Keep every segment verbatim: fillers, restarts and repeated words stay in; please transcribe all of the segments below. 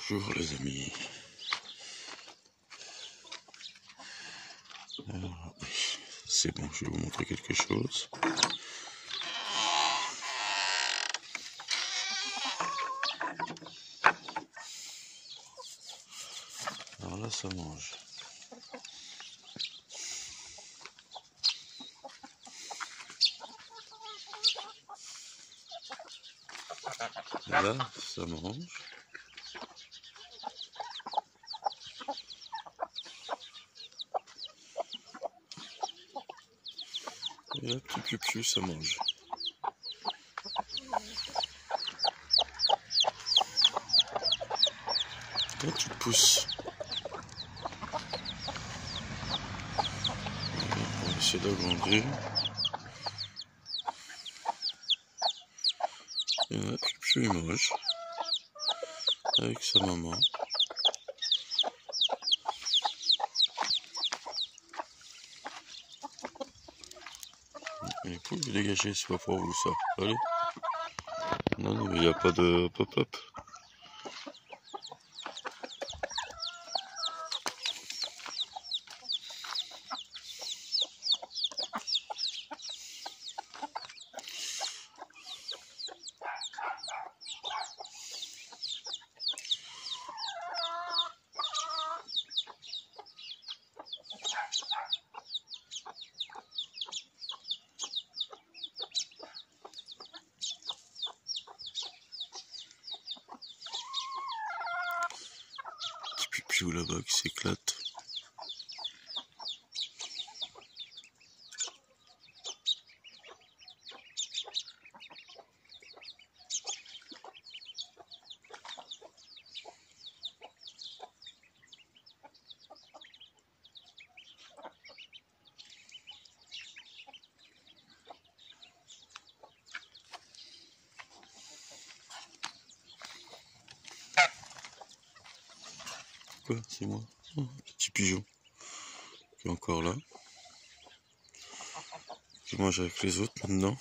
Bonjour les amis. Alors, c'est bon, je vais vous montrer quelque chose. Alors là, ça mange. Et là, ça mange. Et là, petit piou-piou, ça mange. Là, tu pousses. On va essayer d'agrandir. Et là, piou-piou, il mange. Avec sa maman. Les poules, dégagez, c'est pas pour vous ça. Allez. Non, non, mais il n'y a pas de pop-up. Piou là-bas qui s'éclate. Quoi, c'est moi? Oh, petit pigeon qui est encore là, qui mange avec les autres maintenant.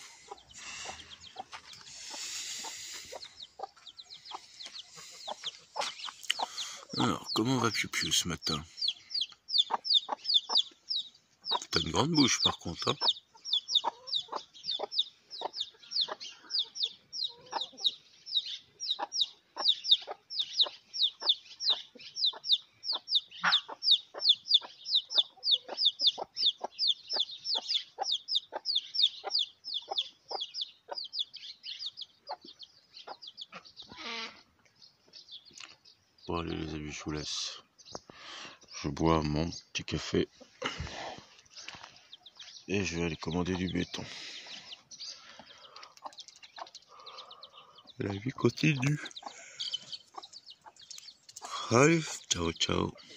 Alors, comment va Piou-Piou ce matin? T'as une grande bouche par contre, hein? Bon allez les amis, je vous laisse. Je bois mon petit café. Et je vais aller commander du béton. La vie continue. Allez, ciao ciao.